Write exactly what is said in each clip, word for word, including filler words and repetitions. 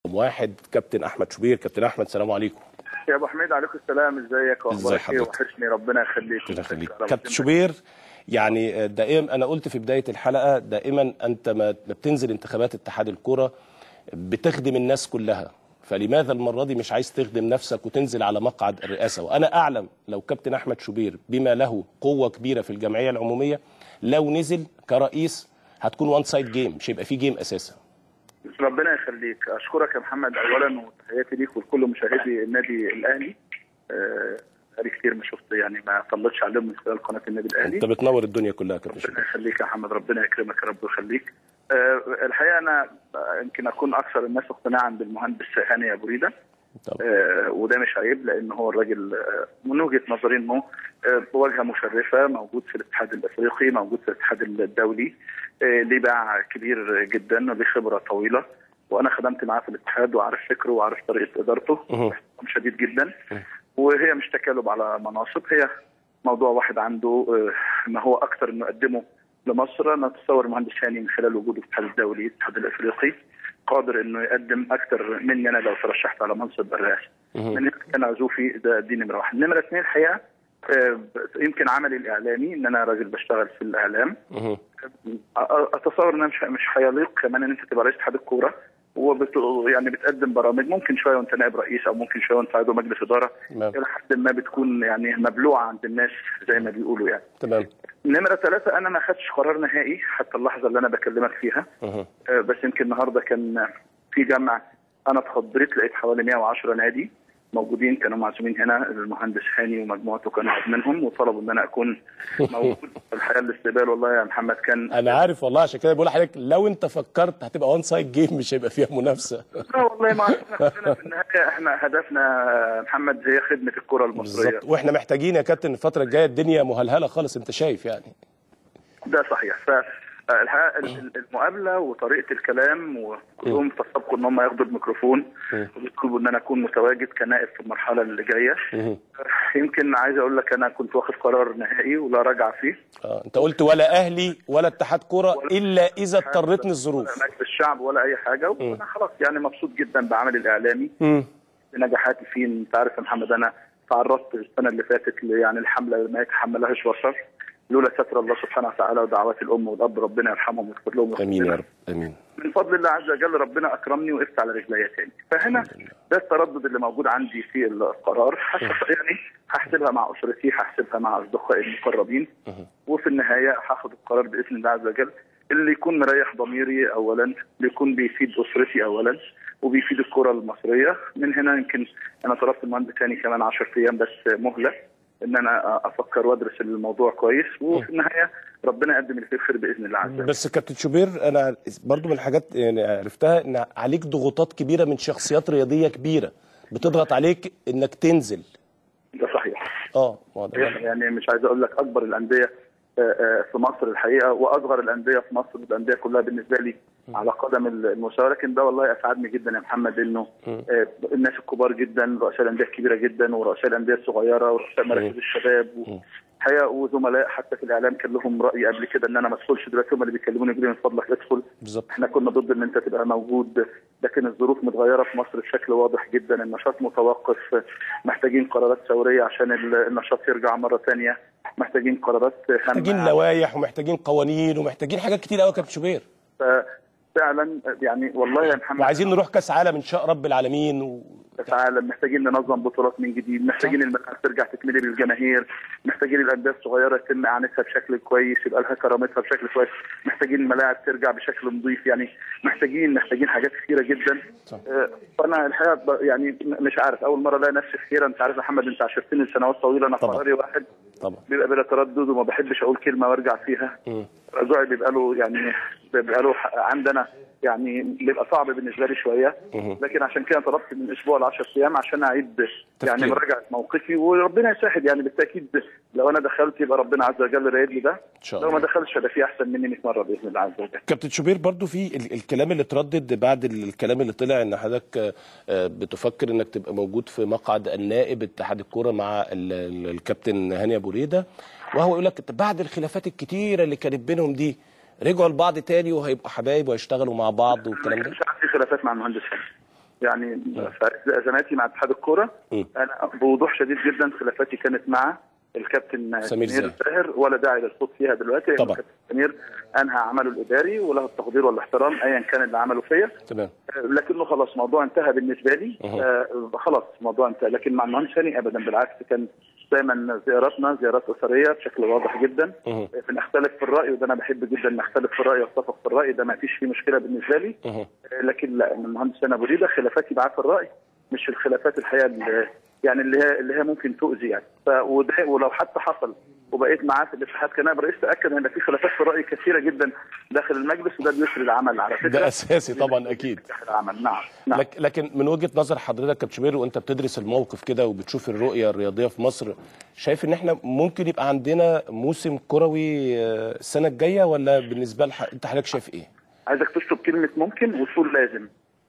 واحد كابتن احمد شوبير. كابتن احمد السلام عليكم. يا ابو حميد عليكم السلام، ازيك واخبارك ايه؟ وحشني، ربنا يخليك. ربنا يخليك كابتن شوبير. يعني دائما انا قلت في بدايه الحلقه دائما انت ما بتنزل انتخابات اتحاد الكره بتخدم الناس كلها، فلماذا المره دي مش عايز تخدم نفسك وتنزل على مقعد الرئاسه؟ وانا اعلم لو كابتن احمد شوبير بما له قوه كبيره في الجمعيه العموميه لو نزل كرئيس هتكون وان سايد جيم، مش هيبقى في جيم اساسا. ربنا يخليك، اشكرك يا محمد اولا، وتحياتي ليك ولكل مشاهدي النادي الاهلي. بقالي كتير ما شفت يعني ما طلتش عليهم من خلال قناه النادي الاهلي. انت بتنور الدنيا كلها يا كابتن شوبير. ربنا يخليك يا محمد، ربنا يكرمك يا رب ويخليك. أه الحقيقه انا يمكن اكون اكثر الناس اقتناعا بالمهندس هاني ابو ريده. أه وده مش عيب، لان هو الراجل أه من وجهه نظري انه أه بواجهه مشرفه، موجود في الاتحاد الافريقي، موجود في الاتحاد الدولي، أه ليه باع كبير جدا وليه خبره طويله، وانا خدمت معاه في الاتحاد وعارف فكره وعارف طريقه ادارته باحترام شديد جدا. وهي مش تكالب على مناصب، هي موضوع واحد عنده أه ما هو اكثر انه يقدمه لمصر. انا اتصور المهندس هاني من خلال وجوده في الاتحاد الدولي الاتحاد الافريقي قادر انه يقدم اكثر مني انا لو ترشحت على منصب الرئاسه. من كان عزوفي ده دي نمره واحد. نمره اثنين الحقيقه يمكن عملي الاعلامي ان انا راجل بشتغل في الاعلام. اتصور ان مش مش هيليق كمان ان انت تبقى رئيس اتحاد الكوره وبت يعني بتقدم برامج ممكن شويه وانت نائب رئيس او ممكن شويه وانت عضو مجلس اداره الى حد ما بتكون يعني مبلوعه عند الناس زي ما بيقولوا يعني. تمام. نمره ثلاثه انا ما خدتش قرار نهائي حتى اللحظه اللي انا بكلمك فيها. أه. بس يمكن النهارده كان في جمع انا اتخضرت لقيت حوالي مئة وعشرة نادي موجودين كانوا معزومين هنا، المهندس هاني ومجموعته كانوا منهم وطلبوا ان انا اكون موجود. الحقيقه الاستقبال والله يا محمد كان انا عارف والله، عشان كده بقول لحضرتك لو انت فكرت هتبقى وان سايد جيم مش هيبقى فيها منافسه. لا والله ما احنا في النهايه احنا هدفنا محمد هي خدمه الكره المصريه بالظبط، واحنا محتاجين يا كابتن الفتره الجايه الدنيا مهلهله خالص انت شايف يعني. ده صحيح. ف الحقيقه المقابله وطريقه الكلام وكلهم تسابقوا ان هم ياخدوا الميكروفون وبيطلبوا ان انا اكون متواجد كنائب في المرحله اللي جايه. يمكن عايز اقول لك انا كنت واخد قرار نهائي ولا راجع فيه. اه انت قلت ولا اهلي ولا اتحاد كوره الا اذا اضطرتني الظروف. ولا مجلس الشعب ولا اي حاجه، وانا خلاص يعني مبسوط جدا بعملي الاعلامي بنجاحاتي فيه. انت عارف يا محمد انا تعرضت السنه اللي فاتت يعني الحمله ما يتحملهاش بشر لولا ستر الله سبحانه وتعالى ودعوات الام والاب ربنا يرحمهم ويغفر لهم. امين يا رب امين. من فضل الله عز وجل ربنا اكرمني وقفت على رجليا تاني. فهنا ده التردد اللي موجود عندي في القرار. يعني هحسبها مع اسرتي، هحسبها مع اصدقائي المقربين، وفي النهايه هاخد القرار باذن الله عز وجل اللي يكون مريح ضميري اولا، اللي يكون بيفيد اسرتي اولا وبيفيد الكره المصريه. من هنا يمكن انا طلبت المهندس ثاني كمان عشرة ايام بس مهله ان انا افكر وادرس الموضوع كويس، وفي النهايه ربنا يقدم اللي فيه الخير باذن الله عز وجل. بس كابتن شوبير انا برضو من الحاجات يعني عرفتها ان عليك ضغوطات كبيره من شخصيات رياضيه كبيره بتضغط عليك انك تنزل. ده صحيح. اه واضح. يعني مش عايز اقول لك اكبر الانديه في مصر الحقيقه واصغر الانديه في مصر، الانديه كلها بالنسبه لي على قدم المساواه، لكن ده والله اسعدني جدا يا محمد انه الناس الكبار جدا، رؤساء الانديه الكبيره جدا ورؤساء الانديه الصغيره ورؤساء مراكز الشباب الحقيقه وزملاء حتى في الاعلام كان لهم راي قبل كده ان انا ما ادخلش، دلوقتي هم اللي بيكلموني يقولوا من فضلك ادخل. بالظبط. احنا كنا ضد ان انت تبقى موجود، لكن الظروف متغيره في مصر بشكل واضح جدا، النشاط متوقف، محتاجين قرارات ثوريه عشان النشاط يرجع مره ثانيه، محتاجين قرارات هامه، محتاجين لوائح ومحتاجين قوانين ومحتاجين حاجات كتير قوي يا كابتن شوبير. فعلا يعني والله يا محمد وعايزين نروح كاس عالم ان شاء رب العالمين و... كاس عالم، محتاجين ننظم بطولات من جديد، محتاجين الملاعب ترجع تتملي بالجماهير، محتاجين الانديه الصغيره يتم اعانتها بشكل كويس يبقى لها كرامتها بشكل كويس، محتاجين الملاعب ترجع بشكل نظيف، يعني محتاجين محتاجين حاجات كثيره جدا. آه فانا الحقيقه يعني مش عارف، اول مره الاقي نفسي في خير. انت عارف يا محمد انت عشرتني سنوات طويله، انا قراري واحد طبعا بيبقى بلا تردد وما بحبش اقول كلمه وارجع فيها. رجوعي بيبقى له يعني بيبقى له عندنا يعني بيبقى صعب بالنسبه لي شويه، لكن عشان كده طلبت من اسبوع ل عشرة ايام عشان اعيد يعني مراجعه موقفي، وربنا يسهل. يعني بالتاكيد لو انا دخلت يبقى ربنا عز وجل رايد لي ده، لو ما دخلش هيبقى في احسن مني مئة مره باذن الله عز وجل. كابتن شوبير برضو في الكلام اللي اتردد بعد الكلام اللي طلع ان حضرتك بتفكر انك تبقى موجود في مقعد النائب اتحاد الكوره مع الكابتن هاني ابو ريده، وهو يقول لك بعد الخلافات الكتيره اللي كانت بينهم دي رجعوا لبعض تاني وهيبقوا حبايب وهيشتغلوا مع بعض والكلام ده. مش في خلافات مع المهندس هاني. يعني في ازماتي مع اتحاد الكوره انا بوضوح شديد جدا خلافاتي كانت مع الكابتن سمير زاهر، ولا داعي للخوض فيها دلوقتي. طبعا الكابتن سمير انهى عمله الاداري وله التقدير والاحترام ايا كان اللي عمله فيا، تمام، لكنه خلاص موضوع انتهى بالنسبه لي. آه خلاص موضوع انتهى. لكن مع المهندس هاني ابدا، بالعكس كان دايما زياراتنا زيارات اسريه بشكل واضح جدا. بنختلف في الراي، وده انا بحب جدا نختلف في الراي واتفق في الراي، ده ما فيش فيه مشكله بالنسبه لي. آه لكن لا، المهندس هاني ابو ريده خلافاتي معاه في الراي مش الخلافات الحقيقه اللي يعني اللي هي اللي هي ممكن تؤذي يعني. وده ولو حتى حصل وبقيت معاه في الاتحاد كنائب رئيس، تاكد ان في خلافات في الراي كثيره جدا داخل المجلس، وده بيسري العمل على فكره. ده اساسي طبعا اكيد. العمل نعم نعم. لكن من وجهه نظر حضرتك كابتن شوبير، وانت بتدرس الموقف كده وبتشوف الرؤيه الرياضيه في مصر، شايف ان احنا ممكن يبقى عندنا موسم كروي السنه الجايه، ولا بالنسبه لح... انت حضرتك شايف ايه؟ عايزك تشطب كلمه ممكن وتقول لازم،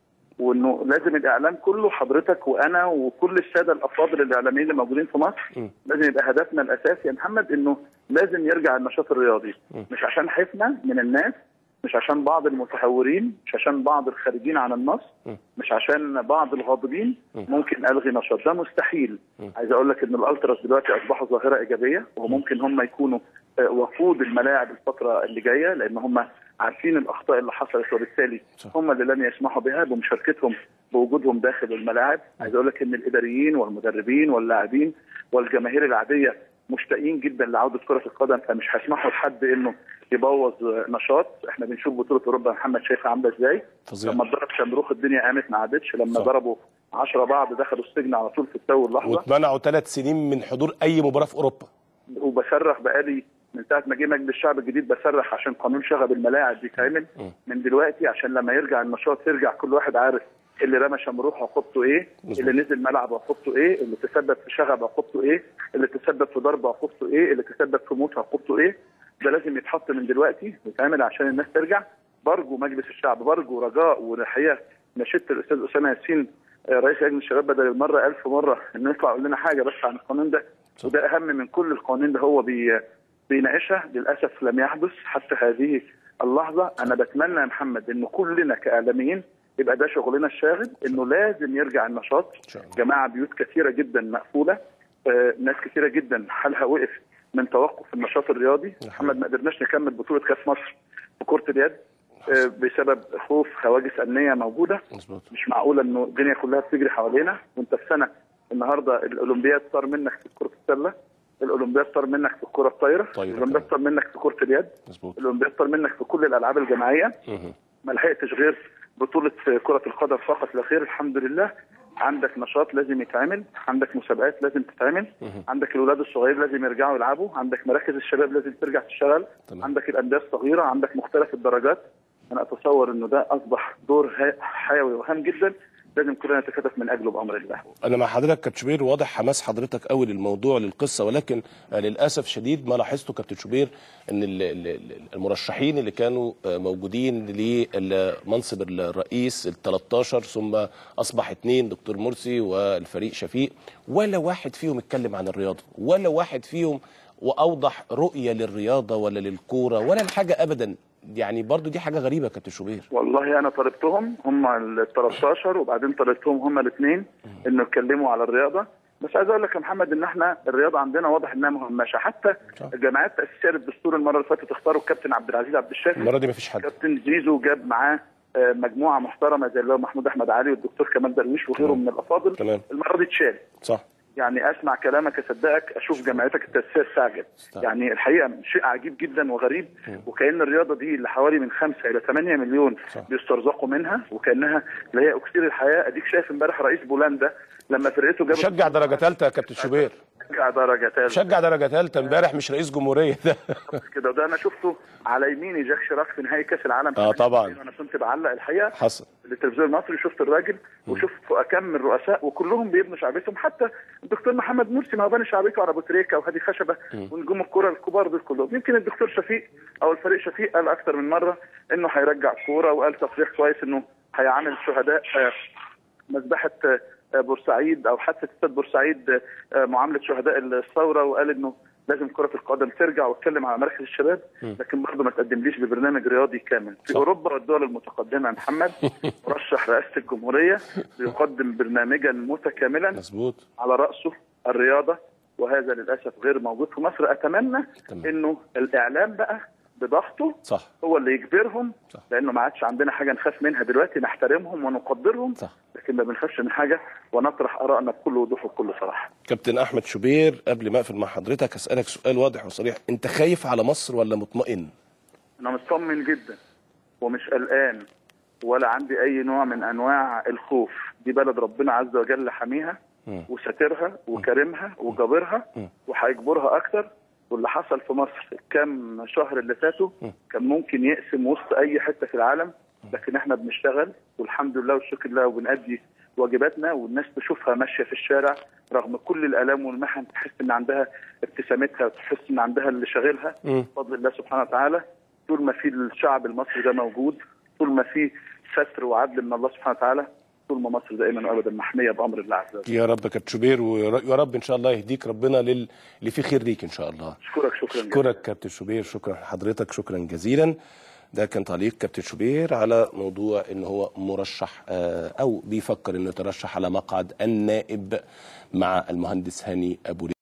وانه لازم الاعلام كله، حضرتك وانا وكل الساده الافاضل الاعلاميين اللي موجودين في مصر، م. لازم يبقى هدفنا الاساسي يا محمد انه لازم يرجع النشاط الرياضي، م. مش عشان حفنه من الناس، مش عشان بعض المتهورين، مش عشان بعض الخارجين عن النص، م. مش عشان بعض الغاضبين م. ممكن الغي نشاط، ده مستحيل. م. عايز اقول لك ان الالتراس دلوقتي اصبحوا ظاهره ايجابيه، وممكن هم يكونوا وقود الملاعب الفتره اللي جايه، لان هم عارفين الاخطاء اللي حصلت، وبالتالي هم اللي لن يسمحوا بها بمشاركتهم بوجودهم داخل الملاعب. عايز اقول لك ان الاداريين والمدربين واللاعبين والجماهير العاديه مشتاقين جدا لعوده كره القدم، فمش هيسمحوا لحد انه يبوظ نشاط. احنا بنشوف بطوله اوروبا محمد شايفها عامله ازاي، لما ضرب شمروخ الدنيا قامت ما عادتش، لما صح. ضربوا عشرة بعض دخلوا السجن على طول في التو اللحظه، واتمنعوا ثلاث سنين من حضور اي مباراه في اوروبا. وبصرخ بقالي من ساعه ما جه مجلس الشعب الجديد بصرخ عشان قانون شغب الملاعب يتعمل من دلوقتي، عشان لما يرجع النشاط يرجع كل واحد عارف اللي رمى شمروخ عقوبته ايه، اللي نزل ملعب عقوبته ايه، اللي تسبب في شغب عقوبته ايه، اللي تسبب في ضرب عقوبته ايه، اللي تسبب في موت عقوبته ايه. ده لازم يتحط من دلوقتي ويتعمل عشان الناس ترجع. برجو مجلس الشعب، برجو رجاء، والحقيقه نشدت الاستاذ اسامه ياسين رئيس لجنه الشباب بدل المره ألف مره انه يطلع يقول لنا حاجه بس عن القانون ده، وده اهم من كل القوانين اللي هو بي بيناقشها. للاسف لم يحدث حتى هذه اللحظه. انا بتمنى يا محمد انه كلنا كاعلاميين يبقى ده شغلنا الشاغل، انه لازم يرجع النشاط. جماعه بيوت كثيره جدا مقفوله، آه ناس كثيره جدا حالها وقف من توقف النشاط الرياضي. محمد ما قدرناش نكمل بطوله كاس مصر في كره اليد آه بسبب خوف هواجس امنيه موجوده. مش معقوله انه الدنيا كلها بتجري حوالينا وانت في سنه النهارده الاولمبياد صار منك في كره السله، الاولمبياد صار منك في الكره الطايره، الاولمبياد صار منك في كره اليد، الاولمبياد صار منك في كل الالعاب الجماعيه. ما لحقتش غير بطوله كره القدم فقط لا غير. الحمد لله عندك نشاط لازم يتعمل، عندك مسابقات لازم تتعمل، عندك الاولاد الصغيرين لازم يرجعوا يلعبوا، عندك مراكز الشباب لازم ترجع تشتغل، عندك الانديه الصغيره، عندك مختلف الدرجات. انا اتصور انه ده اصبح دور حيوي وهام جدا لازم كلنا نتكاتف من اجله بامر الله. انا مع حضرتك كابتن شوبير، واضح حماس حضرتك قوي للموضوع للقصه، ولكن للاسف شديد ما لاحظته كابتن شوبير ان المرشحين اللي كانوا موجودين لمنصب الرئيس ال ثلاثة عشر ثم اصبح اثنين، دكتور مرسي والفريق شفيق، ولا واحد فيهم اتكلم عن الرياضه، ولا واحد فيهم واوضح رؤيه للرياضه ولا للكوره ولا الحاجه ابدا. يعني برضو دي حاجه غريبه كابتن شوبير. والله انا طلبتهم هم ال ثلاثة عشر وبعدين طلبتهم هم الاثنين انه يتكلموا على الرياضه. بس عايز اقول لك يا محمد ان احنا الرياضه عندنا واضح انها مهمشه، حتى الجامعات التاسيسيه للدستور المره اللي فاتت اختاروا الكابتن عبد العزيز عبد الشافي، المره دي ما فيش حد. كابتن زيزو جاب معاه مجموعه محترمه زي اللي هو محمود احمد علي والدكتور كمال درويش وغيره من الافاضل. تمام. المره دي اتشال. صح. يعني اسمع كلامك اصدقك، اشوف جمعيتك التاسيسيه استعجب. يعني الحقيقه شيء عجيب جدا وغريب، وكأن الرياضه دي اللي حوالي من خمسة الى ثمانية مليون بيسترزقوا منها، وكانها اللي هي اكسير الحياه. اديك شايف امبارح رئيس بولندا لما فرقته جابت شجع درجه ثالثه يا كابتن شوبير. شجع درجه ثالثه شجع درجه ثالثه امبارح، مش رئيس جمهوريه ده كده. وده انا شفته على يميني جاك شراك في نهائي كاس العالم. اه طبعا انا كنت بعلق الحقيقه حصل التلفزيون المصري، شفت الراجل وشفت كم من الرؤساء وكلهم بيبنوا شعبيتهم. حتى الدكتور محمد مرسي ما هو بنى شعبيته على ابو تريكه وهادي خشبه ونجوم الكوره الكبار دول كلهم. يمكن الدكتور شفيق او الفريق شفيق قال اكثر من مره انه هيرجع الكوره، وقال تصريح كويس انه هيعامل شهداء مذبحه بورسعيد او حادثه استاد بورسعيد معامله شهداء الثوره، وقال انه لازم كره القدم ترجع وتتكلم على مراكز الشباب، لكن برضه ما تقدمليش ببرنامج رياضي كامل. في صح. اوروبا والدول المتقدمه يا محمد مرشح رئاسه الجمهوريه بيقدم برنامجا متكاملا مظبوط على راسه الرياضه، وهذا للاسف غير موجود في مصر. اتمنى تمام. انه الاعلام بقى بضغطه صح. هو اللي يجبرهم صح. لانه ما عادش عندنا حاجه نخاف منها دلوقتي، نحترمهم ونقدرهم صح. لكن ما بنخافش من حاجه ونطرح ارائنا بكل وضوح وبكل صراحه. كابتن احمد شوبير، قبل ما اقفل مع حضرتك اسالك سؤال واضح وصريح، انت خايف على مصر ولا مطمئن؟ انا مطمن جدا ومش قلقان ولا عندي اي نوع من انواع الخوف. دي بلد ربنا عز وجل حاميها وساترها وكرمها وجابرها وهيجبرها اكتر. واللي حصل في مصر كام شهر اللي فاتوا كان ممكن يقسم وسط اي حته في العالم، لكن احنا بنشتغل والحمد لله والشكر لله وبنأدي واجباتنا، والناس تشوفها ماشيه في الشارع رغم كل الالام والمحن، تحس ان عندها ابتسامتها وتحس ان عندها اللي شاغلها بفضل الله سبحانه وتعالى. طول ما في الشعب المصري ده موجود، طول ما في ستر وعدل من الله سبحانه وتعالى، طول ما مصر دائما وابدا محميه بامر الله عز وجل. يا رب يا كابتن شوبير، ويا رب ان شاء الله يهديك ربنا للي فيه خير ليك ان شاء الله. اشكرك شكرا جزيلا. اشكرك كابتن شوبير، شكرا لحضرتك، شكرا جزيلا. ده كان تعليق كابتن شوبير على موضوع ان هو مرشح او بيفكر انه يترشح على مقعد النائب مع المهندس هاني ابو